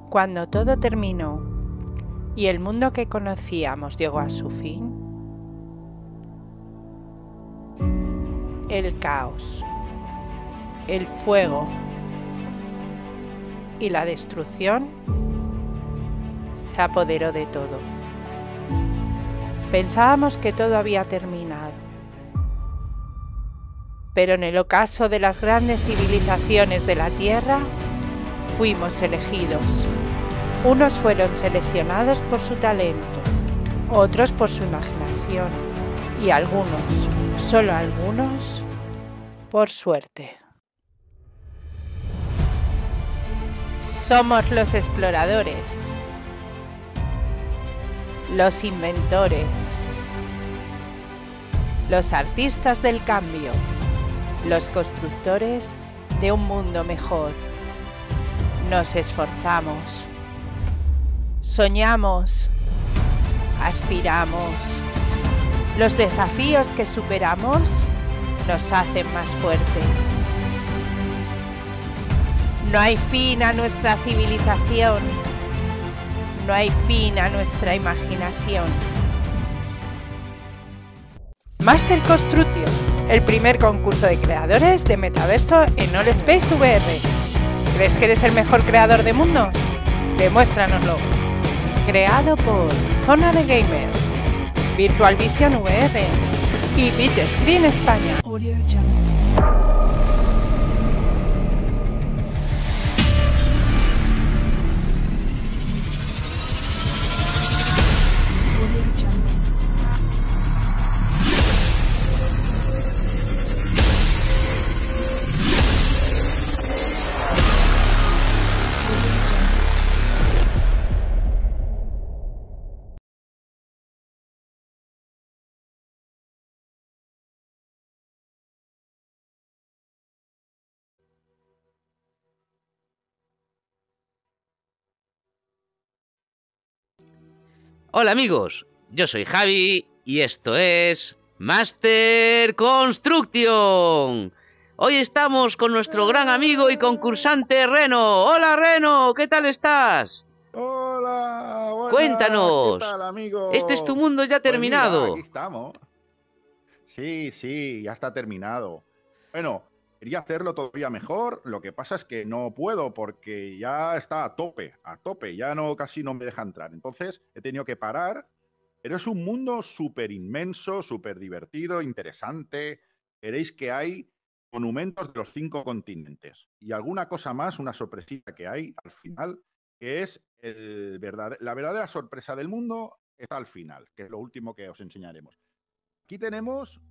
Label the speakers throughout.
Speaker 1: Cuando todo terminó y el mundo que conocíamos llegó a su fin, el caos, el fuego y la destrucción se apoderó de todo. Pensábamos que todo había terminado, pero en el ocaso de las grandes civilizaciones de la Tierra fuimos elegidos. Unos fueron seleccionados por su talento, otros por su imaginación y algunos, solo algunos, por suerte. Somos los exploradores, los inventores, los artistas del cambio, los constructores de un mundo mejor. Nos esforzamos, soñamos, aspiramos. Los desafíos que superamos nos hacen más fuertes. No hay fin a nuestra civilización, no hay fin a nuestra imaginación. Master Construction, el primer concurso de creadores de metaverso en All Space VR. ¿Crees que eres el mejor creador de mundos? Demuéstranoslo. Creado por Zona de Gamer, Virtual Vision VR y BitScreen España.
Speaker 2: Hola amigos, yo soy Javi y esto es Master Construction. Hoy estamos con nuestro gran amigo y concursante Reno. Hola Reno, ¿qué tal estás?
Speaker 3: Hola, buenas.
Speaker 2: Cuéntanos.
Speaker 3: ¿Qué tal, amigo?
Speaker 2: Este es tu mundo ya
Speaker 3: Pues
Speaker 2: terminado.
Speaker 3: mira, aquí estamos. Sí, ya está terminado. Bueno, quería hacerlo todavía mejor, lo que pasa es que no puedo porque ya está a tope, ya no casi no me deja entrar. Entonces he tenido que parar, pero es un mundo súper inmenso, súper divertido, interesante. Veréis que hay monumentos de los 5 continentes y alguna cosa más, una sorpresita que hay al final, que es la verdadera sorpresa del mundo está al final, que es lo último que os enseñaremos. Aquí tenemos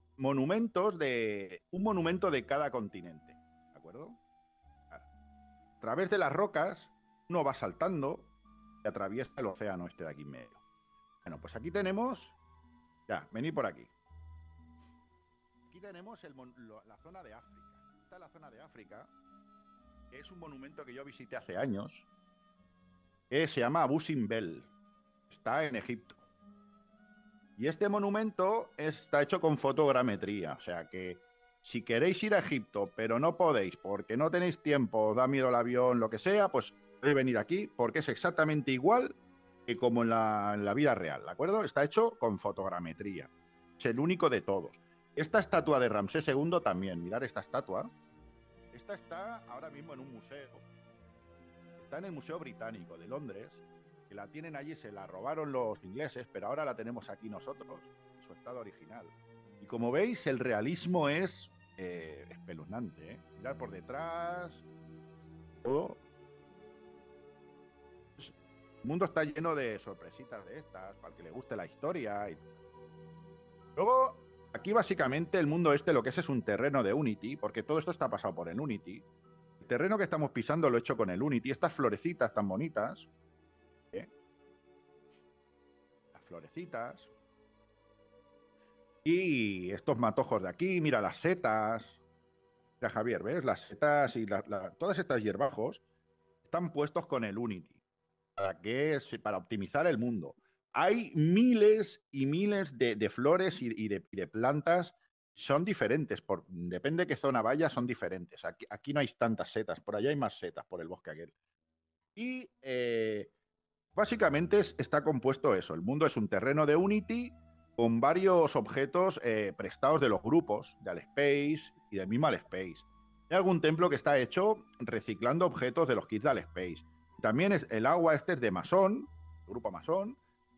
Speaker 3: un monumento de cada continente, ¿de acuerdo? A través de las rocas uno va saltando y atraviesa el océano este de aquí en medio. Bueno, pues aquí tenemos, ya, venid por aquí. Aquí tenemos la zona de África. Esta es la zona de África, que es un monumento que yo visité hace años, que se llama Abu Simbel. Está en Egipto. Y este monumento está hecho con fotogrametría, o sea que si queréis ir a Egipto, pero no podéis porque no tenéis tiempo, os da miedo el avión, lo que sea, pues podéis venir aquí porque es exactamente igual que como en la vida real, ¿de acuerdo? Está hecho con fotogrametría. Es el único de todos. Esta estatua de Ramsés II también, mirad esta estatua. Esta está ahora mismo en un museo. Está en el Museo Británico de Londres, que la tienen allí, se la robaron los ingleses, pero ahora la tenemos aquí nosotros, en su estado original. Y como veis, el realismo es espeluznante, ¿eh? Mirad por detrás, todo. El mundo está lleno de sorpresitas de estas, para el que le guste la historia. Luego, aquí básicamente el mundo lo que es un terreno de Unity, porque todo esto está pasado por el Unity. El terreno que estamos pisando lo he hecho con el Unity. Estas florecitas tan bonitas, las florecitas y estos matojos de aquí, mira las setas. Mira, Javier, ¿ves? Las setas y todas estas hierbajos están puestos con el Unity para optimizar el mundo. Hay miles y miles de flores y de plantas. Son diferentes, depende de qué zona vayas, son diferentes. Aquí no hay tantas setas, por allá hay más setas por el bosque aquel. Y básicamente está compuesto eso. El mundo es un terreno de Unity con varios objetos prestados de los grupos, de Alspace y del mismo Alspace. Hay algún templo que está hecho reciclando objetos de los kits de Alspace. También el agua este es de Masón, grupo Masón.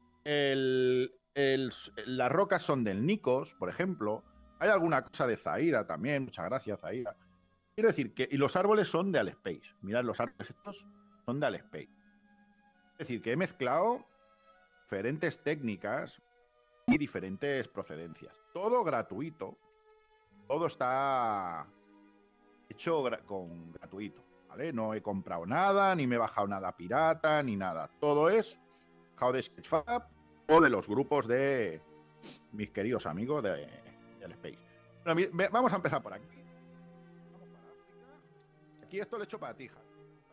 Speaker 3: Las rocas son del Nikos, por ejemplo. Hay alguna cosa de Zaira también. Muchas gracias, Zaira. Quiero decir que... Y los árboles son de Alspace. Mirad, los árboles estos son de Alspace. Es decir, que he mezclado diferentes técnicas y diferentes procedencias. Todo gratuito. Todo está hecho con gratuito, ¿vale? No he comprado nada, ni me he bajado nada pirata, ni nada. Todo es bajado de Sketchfab o de los grupos de mis queridos amigos del Space. Bueno, vamos a empezar por aquí. Vamos para África. Aquí esto lo he hecho para ti, Javi.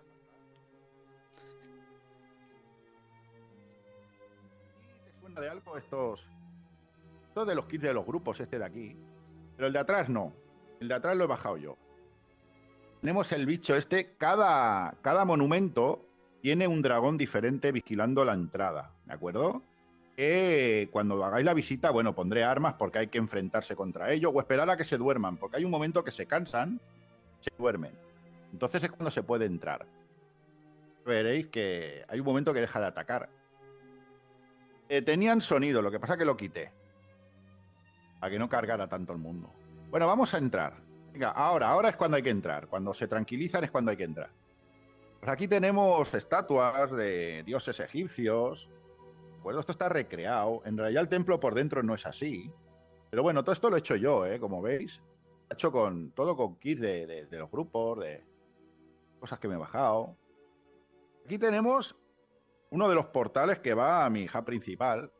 Speaker 3: ¿Te suena de algo estos de los kits de los grupos, este de aquí? Pero el de atrás no. El de atrás lo he bajado yo. Tenemos el bicho este. Cada monumento tiene un dragón diferente vigilando la entrada, ¿de acuerdo? Cuando hagáis la visita, bueno, pondré armas porque hay que enfrentarse contra ellos o esperar a que se duerman, porque hay un momento que se cansan, se duermen. Entonces es cuando se puede entrar. Veréis que hay un momento que deja de atacar. Tenían sonido, lo que pasa que lo quité. Para que no cargara tanto el mundo. Bueno, vamos a entrar. Venga, ahora es cuando hay que entrar. Cuando se tranquilizan es cuando hay que entrar. Pues aquí tenemos estatuas de dioses egipcios. Pues esto está recreado. En realidad el templo por dentro no es así. Pero bueno, todo esto lo he hecho yo, como veis. Lo he hecho todo con kits de los grupos, de cosas que me he bajado. Aquí tenemos uno de los portales que va a mi hub principal.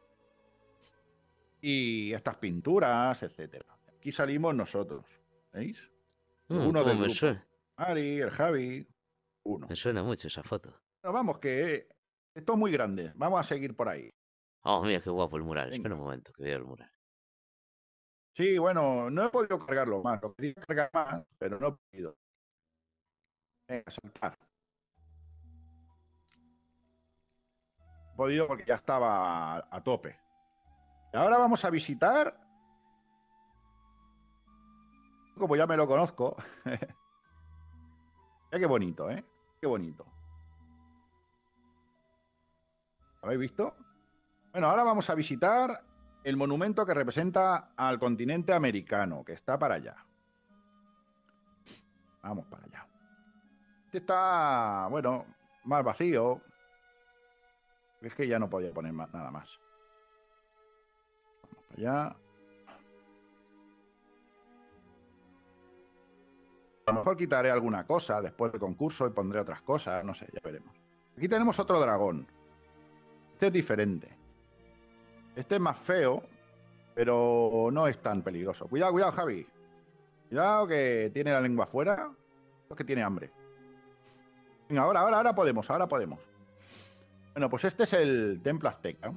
Speaker 3: Y estas pinturas, etcétera. Aquí salimos nosotros. ¿Veis? Uno del grupo.
Speaker 2: Suena?
Speaker 3: Ari, el Javi, uno.
Speaker 2: Me suena mucho esa foto.
Speaker 3: Pero vamos, que esto es muy grande. Vamos a seguir por ahí.
Speaker 2: Oh, mira qué guapo el mural.
Speaker 3: Venga.
Speaker 2: Espera un momento que vea el mural.
Speaker 3: Sí, bueno, no he podido cargarlo más. Lo quería cargar más, pero no he podido. Venga, saltar. He podido porque ya estaba a tope. Y ahora vamos a visitar. Como ya me lo conozco. Mira qué bonito, ¿eh? Qué bonito. ¿Habéis visto? Bueno, ahora vamos a visitar el monumento que representa al continente americano, que está para allá. Vamos para allá. Este está, bueno, más vacío. Es que ya no podía poner nada más. Vamos para allá. A lo mejor quitaré alguna cosa después del concurso y pondré otras cosas, no sé, ya veremos. Aquí tenemos otro dragón. Este es diferente. Este es más feo, pero no es tan peligroso. Cuidado, cuidado, Javi. Cuidado que tiene la lengua afuera. Es que tiene hambre. Venga, ahora podemos, ahora podemos. Bueno, pues este es el templo azteca.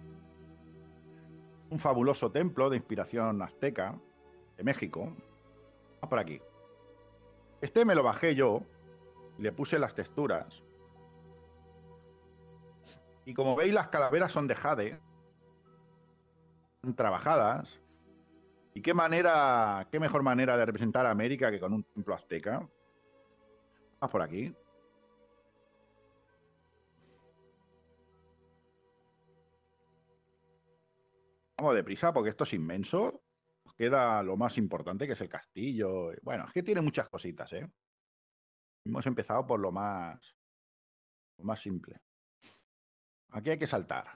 Speaker 3: Un fabuloso templo de inspiración azteca de México. Vamos por aquí. Este me lo bajé yo y le puse las texturas. Y como veis, las calaveras son de jade, trabajadas. Y qué mejor manera de representar a América que con un templo azteca. Vamos por aquí. Vamos deprisa porque esto es inmenso. Nos queda lo más importante, que es el castillo. Bueno, es que tiene muchas cositas, ¿eh? Hemos empezado por lo más simple. Aquí hay que saltar.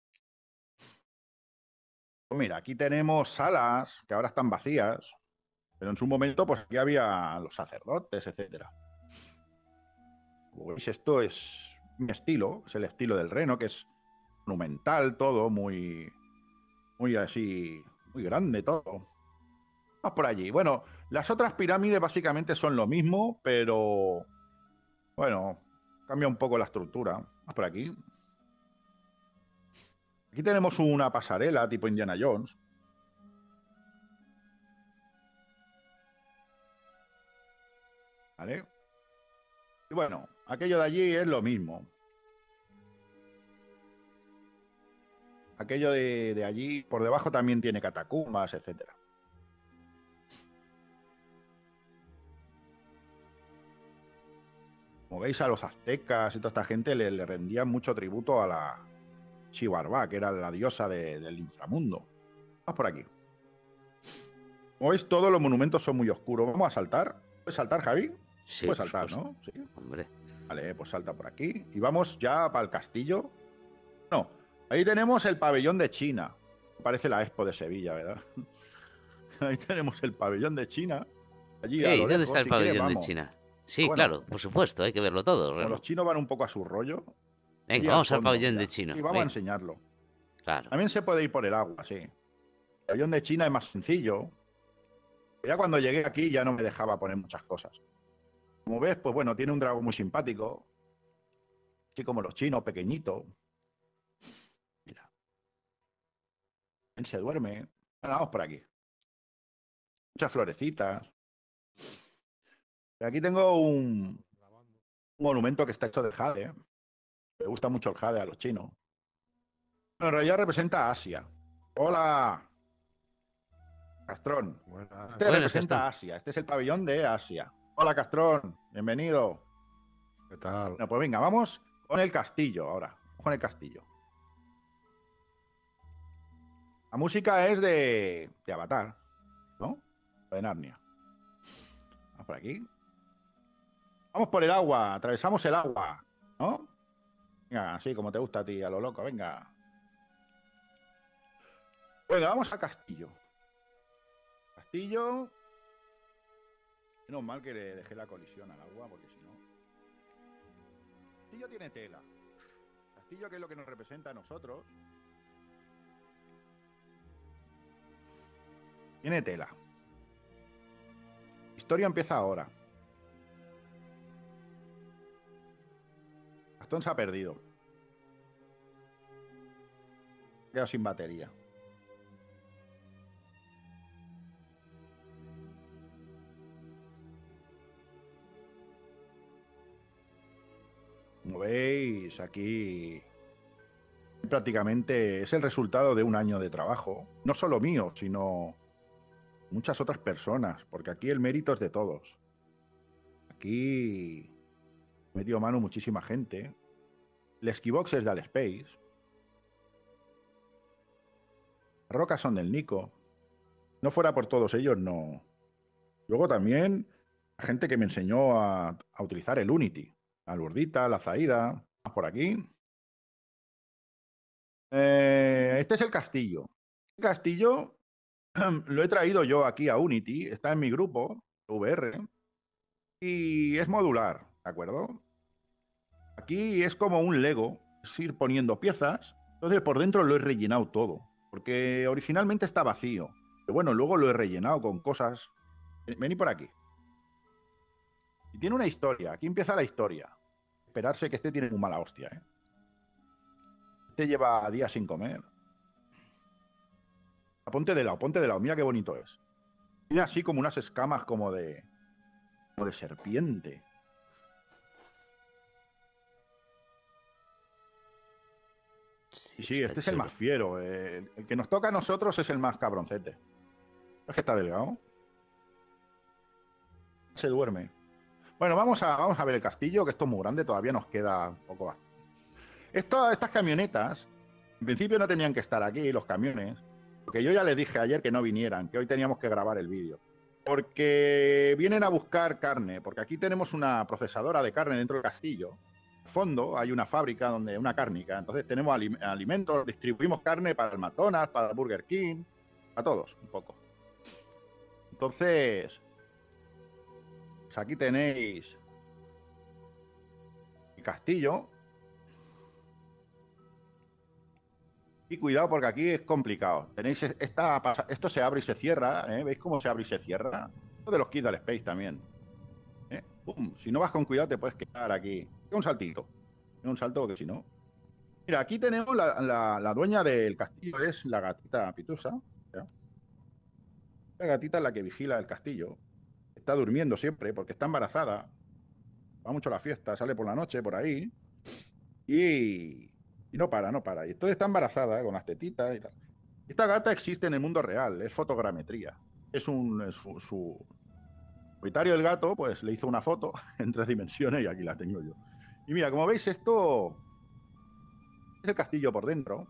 Speaker 3: Pues mira, aquí tenemos salas que ahora están vacías, pero en su momento pues aquí había los sacerdotes, etcétera. Como veis, esto es mi estilo, es el estilo del Reno, que es monumental todo, muy así, muy grande todo. Vamos por allí. Bueno, las otras pirámides básicamente son lo mismo, pero bueno, cambia un poco la estructura. Vamos por aquí. Aquí tenemos una pasarela tipo Indiana Jones. ¿Vale? Y bueno, aquello de allí es lo mismo. Aquello de allí, por debajo también tiene catacumbas, etcétera. Como veis, a los aztecas y toda esta gente le rendían mucho tributo a la Xibalbá, que era la diosa del inframundo. Vamos por aquí. Como veis, todos los monumentos son muy oscuros. Vamos a saltar. ¿Puedes saltar, Javi?
Speaker 2: Sí,
Speaker 3: Puedes
Speaker 2: por
Speaker 3: saltar,
Speaker 2: supuesto.
Speaker 3: ¿no? Sí.
Speaker 2: Hombre.
Speaker 3: Vale, pues salta por aquí. Y vamos ya para el castillo. No, ahí tenemos el pabellón de China. Parece la Expo de Sevilla, ¿verdad? Ahí tenemos el pabellón de China. Allí a
Speaker 2: Ey,
Speaker 3: lo
Speaker 2: ¿dónde
Speaker 3: lejos,
Speaker 2: está el
Speaker 3: si quieres,
Speaker 2: pabellón de
Speaker 3: vamos.
Speaker 2: China? Sí,
Speaker 3: Bueno,
Speaker 2: claro, por supuesto, hay que verlo todo.
Speaker 3: como los chinos van un poco a su rollo, allí
Speaker 2: Venga, vamos al
Speaker 3: fondo,
Speaker 2: pabellón
Speaker 3: mira.
Speaker 2: de China.
Speaker 3: Y vamos a
Speaker 2: Venga,
Speaker 3: enseñarlo.
Speaker 2: claro.
Speaker 3: También se puede ir por el agua, sí. El pabellón de China es más sencillo. Ya cuando llegué aquí ya no me dejaba poner muchas cosas. Como ves, pues bueno, tiene un dragón muy simpático. Así como los chinos, pequeñito. Mira, él se duerme. Bueno, vamos por aquí. Muchas florecitas. Y aquí tengo un monumento que está hecho de jade. Me gusta mucho el jade a los chinos. Bueno, en realidad representa a Asia. Hola, Castrón.
Speaker 4: Buenas.
Speaker 3: Este
Speaker 2: Buenas,
Speaker 3: representa
Speaker 2: Castrón.
Speaker 3: a Asia. Este es el pabellón de Asia. Hola, Castrón. Bienvenido.
Speaker 4: ¿Qué tal?
Speaker 3: Bueno, pues venga, vamos con el castillo ahora. Con el castillo. La música es de Avatar, ¿no? De Narnia. Vamos por aquí. Vamos por el agua. Atravesamos el agua, ¿no? Venga, así como te gusta a ti, a lo loco. Venga. Venga, vamos al castillo. Castillo. Menos mal que le dejé la colisión al agua, porque si no. Castillo tiene tela. Castillo, que es lo que nos representa a nosotros. Tiene tela. Historia empieza ahora. Gastón se ha perdido. Ha quedado sin batería. Como veis, aquí prácticamente es el resultado de un año de trabajo. No solo mío, sino muchas otras personas, porque aquí el mérito es de todos. Aquí metió mano muchísima gente. El Esquivox es del Space. Las rocas son del Nico. No fuera por todos ellos, no. Luego también la gente que me enseñó a utilizar el Unity. La Lurdita, la Zaida. Vamos por aquí. Este es el castillo. El castillo lo he traído yo aquí a Unity. Está en mi grupo, VR. Y es modular, ¿de acuerdo? Aquí es como un Lego. Es ir poniendo piezas. Entonces por dentro lo he rellenado todo. Porque originalmente está vacío. Pero bueno, luego lo he rellenado con cosas. Vení por aquí. Y tiene una historia. Aquí empieza la historia. Esperarse que este tiene muy mala hostia, ¿eh? Este lleva días sin comer. Ponte de lado, ponte de lado. Mira qué bonito es. Tiene así como unas escamas como de serpiente. Y sí,
Speaker 2: está
Speaker 3: este es el
Speaker 2: chulo.
Speaker 3: más fiero. El que nos toca a nosotros es el más cabroncete. Es que está delgado. Se duerme. Bueno, vamos a ver el castillo, que esto es muy grande, todavía nos queda un poco más. Estas camionetas, en principio no tenían que estar aquí, los camiones, porque yo ya les dije ayer que no vinieran, que hoy teníamos que grabar el vídeo. Porque vienen a buscar carne, porque aquí tenemos una procesadora de carne dentro del castillo. Al fondo hay una fábrica, una cárnica, entonces tenemos alimentos, distribuimos carne para el McDonald's, para el Burger King, a todos, un poco. Entonces, pues aquí tenéis el castillo. Y cuidado porque aquí es complicado. Tenéis esto se abre y se cierra, ¿eh? ¿Veis cómo se abre y se cierra? Esto de los kits del Space también. ¡Pum! Si no vas con cuidado te puedes quedar aquí. Un saltito. Un salto porque si no... Mira, aquí tenemos la dueña del castillo, es la gatita Pitusa. ¿Ya? La gatita es la que vigila el castillo. Está durmiendo siempre porque está embarazada. va mucho a la fiesta, sale por la noche por ahí y no para, no para. Y entonces está embarazada con las tetitas y tal. Esta gata existe en el mundo real, es fotogrametría. Su propietario del gato, pues le hizo una foto en 3 dimensiones y aquí la tengo yo. Y mira, como veis, esto es el castillo por dentro.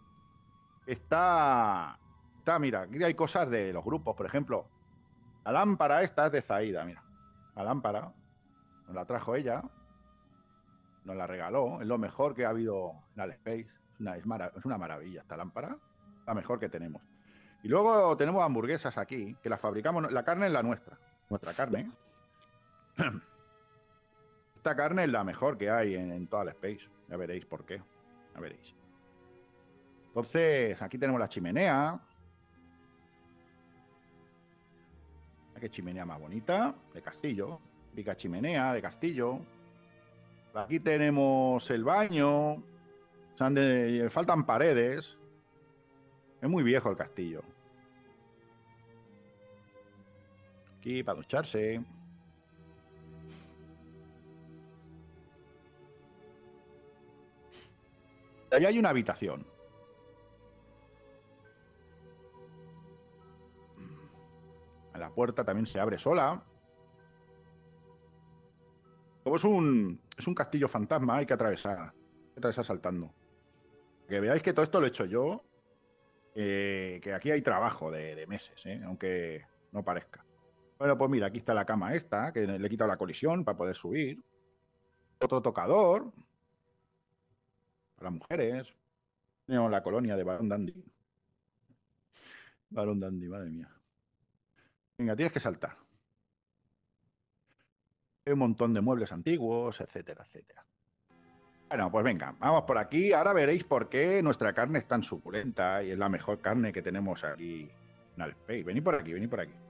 Speaker 3: Mira, aquí hay cosas de los grupos, por ejemplo, la lámpara esta es de Zaida, mira. La lámpara nos la trajo ella, nos la regaló, es lo mejor que ha habido en Alespace. Es una maravilla esta lámpara, la mejor que tenemos. Y luego tenemos hamburguesas aquí, que las fabricamos, la carne es la nuestra carne. Esta carne es la mejor que hay en toda Alespace, ya veréis por qué, ya veréis. Entonces, aquí tenemos la chimenea. Qué chimenea más bonita, de castillo. Pica chimenea, de castillo. Aquí tenemos el baño. Faltan paredes. Es muy viejo el castillo. Aquí para ducharse. Ahí hay una habitación. La puerta también se abre sola. Como es un castillo fantasma, hay que atravesar saltando. Que veáis que todo esto lo he hecho yo. Que aquí hay trabajo de meses, aunque no parezca. Bueno, pues mira, aquí está la cama esta, que le he quitado la colisión para poder subir. Otro tocador. Para mujeres. Tenemos la colonia de Barón Dandy. Barón Dandy, madre mía. Venga, tienes que saltar. Hay un montón de muebles antiguos, etcétera, etcétera. Bueno, pues venga, vamos por aquí. Ahora veréis por qué nuestra carne es tan suculenta y es la mejor carne que tenemos aquí en Alespace. Venid por aquí, venid por aquí.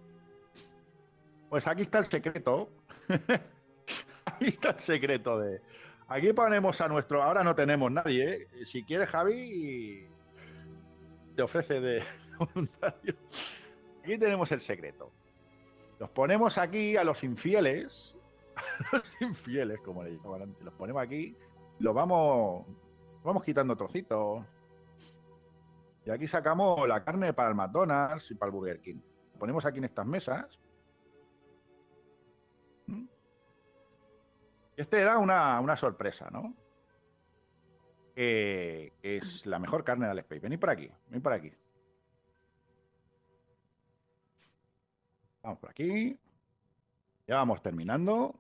Speaker 3: Pues aquí está el secreto. Aquí está el secreto de... Aquí ponemos a nuestro... Ahora no tenemos nadie, ¿eh? Si quieres, Javi, te ofrece de voluntario. Aquí tenemos el secreto. Los ponemos aquí a los infieles, como le llamaban antes. Los ponemos aquí, los vamos quitando trocitos. Y aquí sacamos la carne para el McDonald's y para el Burger King. Lo ponemos aquí en estas mesas. Este era una sorpresa, ¿no? Es la mejor carne de Alespace. Venid por aquí, venid por aquí. Vamos por aquí. Ya vamos terminando.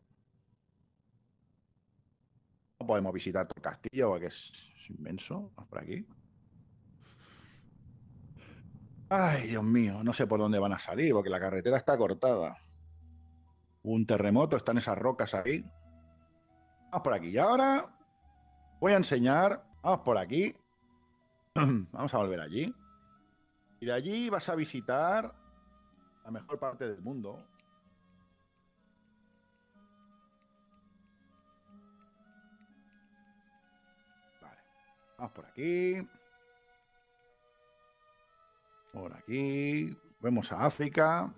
Speaker 3: No podemos visitar todo el castillo porque es inmenso. Vamos por aquí. Ay, Dios mío, no sé por dónde van a salir porque la carretera está cortada. Hubo un terremoto, están esas rocas ahí. Vamos por aquí. Y ahora voy a enseñar. Vamos por aquí. Vamos a volver allí. Y de allí vas a visitar la mejor parte del mundo. Vale. Vamos por aquí. Por aquí. Vemos a África.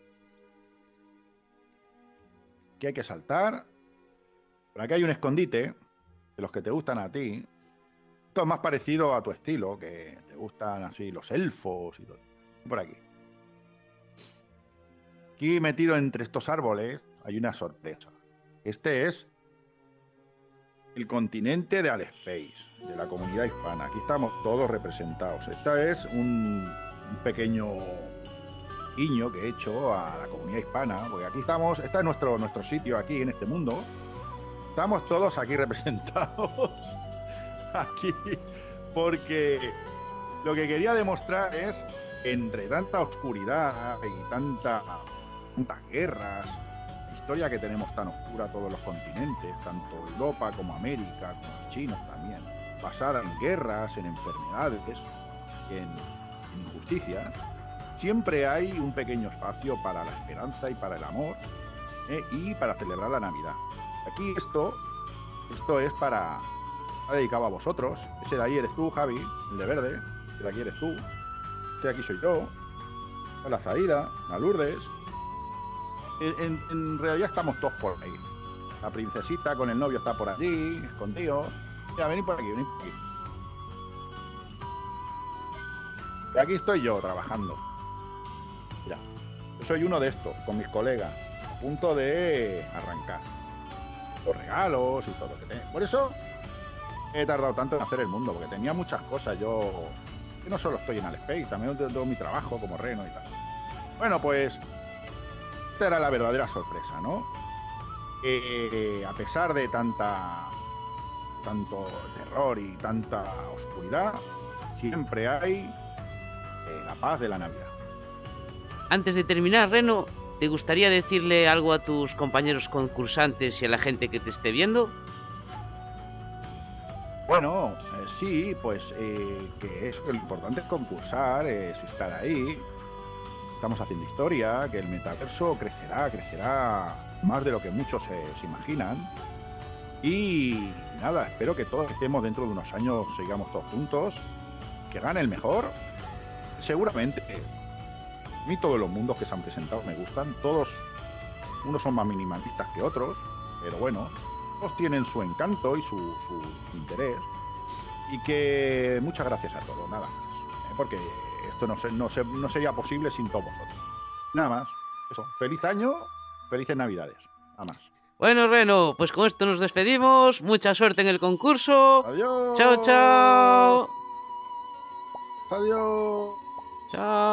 Speaker 3: Aquí hay que saltar. Por aquí hay un escondite de los que te gustan a ti. Esto es más parecido a tu estilo, que te gustan así los elfos y todo. Por aquí. Aquí metido entre estos árboles hay una sorpresa. Este es el continente de Alespace, de la comunidad hispana. Aquí estamos todos representados. Esta es un pequeño guiño que he hecho a la comunidad hispana, porque aquí estamos, este es nuestro sitio aquí en este mundo. Estamos todos aquí representados. Aquí, porque lo que quería demostrar es, entre tanta oscuridad y tantas guerras, la historia que tenemos tan oscura todos los continentes, tanto Europa como América, como los chinos también, basada en guerras, en enfermedades, en injusticias, siempre hay un pequeño espacio para la esperanza y para el amor, y para celebrar la Navidad. Aquí esto es para... Está dedicado a vosotros. Ese de ahí eres tú, Javi, el de verde. Ese de aquí eres tú. Este de aquí soy yo. La Zaida, la Lourdes. En realidad estamos todos por ahí. La princesita con el novio está por allí, escondido. Mira, venid por aquí, venid por aquí. Y aquí estoy yo trabajando. Mira, yo soy uno de estos, con mis colegas, a punto de arrancar. Los regalos y todo lo que tengo. Por eso he tardado tanto en hacer el mundo, porque tenía muchas cosas. Yo no solo estoy en Alespace, también tengo mi trabajo como reno y tal. Bueno, pues esta era la verdadera sorpresa, ¿no? A pesar de tanto terror y tanta oscuridad, siempre hay la paz de la Navidad.
Speaker 2: Antes de terminar, Reno, ¿te gustaría decirle algo a tus compañeros concursantes y a la gente que te esté viendo?
Speaker 3: Bueno, sí, pues que es lo importante es concursar, es estar ahí. Estamos haciendo historia, que el metaverso crecerá más de lo que muchos se imaginan. Y nada, espero que todos estemos dentro de unos años, sigamos todos juntos, que gane el mejor. Seguramente, a mí todos los mundos que se han presentado me gustan, todos, unos son más minimalistas que otros, pero bueno, todos tienen su encanto y su interés. Y que muchas gracias a todos, nada más, porque esto no sería posible sin todos vosotros. Nada más, eso, feliz año, felices Navidades, nada más.
Speaker 2: Bueno, Reno, pues con esto nos despedimos. Mucha suerte en el concurso.
Speaker 3: Adiós.
Speaker 2: Chao, chao.
Speaker 3: Adiós.
Speaker 2: Chao.